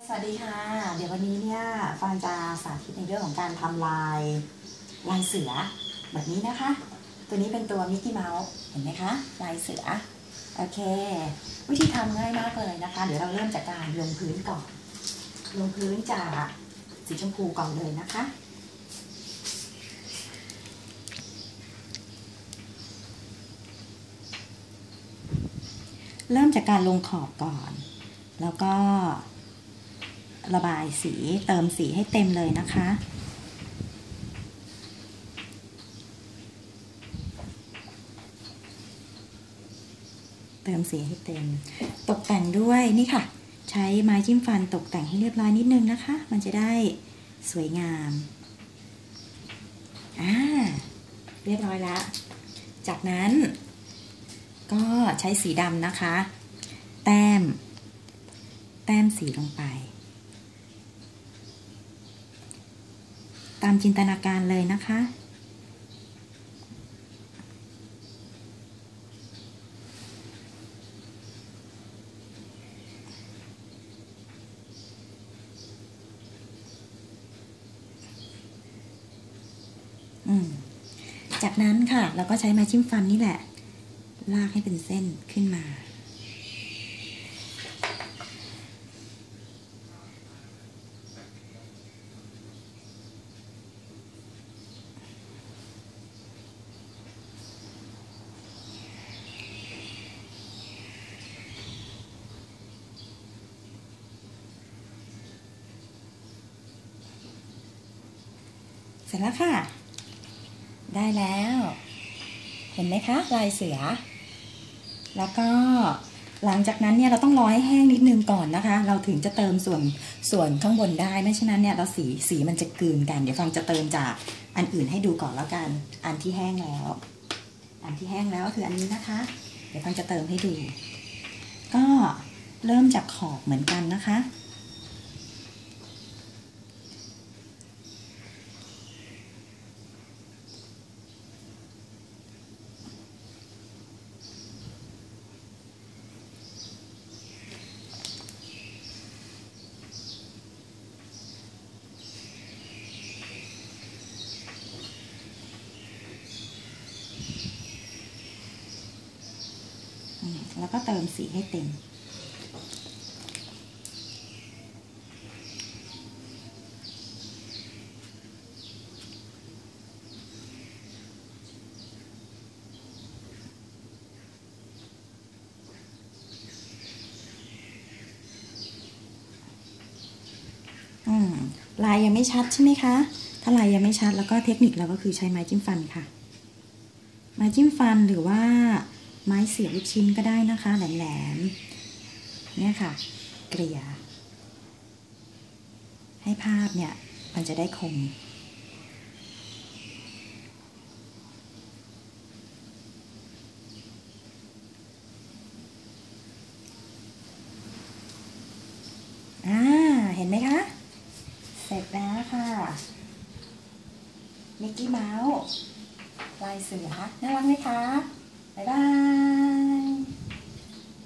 สวัสดีค่ะเดี๋ยววันนี้เนี่ยฟางจะสาธิตในเรื่องของการทำลายเสือแบบนี้นะคะตัวนี้เป็นตัวมิกกี้เมาส์เห็นไหมคะลายเสือโอเควิธีทำง่ายมากเลยนะคะเดี๋ยวเราเริ่มจากการลงพื้นก่อนลงพื้นจากสีชมพูก่อนเลยนะคะเริ่มจากการลงขอบก่อนแล้วก็ระบายสีเติมสีให้เต็มเลยนะคะเติมสีให้เต็มตกแต่งด้วยนี่ค่ะใช้ไม้จิ้มฟันตกแต่งให้เรียบร้อยนิดนึงนะคะมันจะได้สวยงามเรียบร้อยแล้วจากนั้นก็ใช้สีดำนะคะแต้มสีลงไปตามจินตนาการเลยนะคะจากนั้นค่ะเราก็ใช้ไม้จิ้มฟันนี่แหละลากให้เป็นเส้นขึ้นมาเสร็จแล้วค่ะได้แล้วเห็นไหมคะลายเสือแล้วก็หลังจากนั้นเนี่ยเราต้องรอให้แห้งนิดนึงก่อนนะคะเราถึงจะเติมส่วนข้างบนได้ไม่เช่นนั้นเนี่ยเราสีมันจะกลืนกันเดี๋ยวฟังจะเติมจากอันอื่นให้ดูก่อนแล้วกันอันที่แห้งแล้วก็คืออันนี้นะคะเดี๋ยวฟังจะเติมให้ดูก็เริ่มจากขอบเหมือนกันนะคะแล้วก็เติมสีให้เต็มลายยังไม่ชัดใช่ไหมคะถ้าลายยังไม่ชัดแล้วก็เทคนิคเราก็คือใช้ไม้จิ้มฟันค่ะไม้จิ้มฟันหรือว่าไม้เสียบลูกชิ้นก็ได้นะคะแหลมๆเนี่ยค่ะเกลี่ยให้ภาพเนี่ยมันจะได้คมเห็นไหมคะเสร็จแล้วค่ะมิกกี้เมาส์ลายเสือน่ารักไหมคะบ๊ายบาย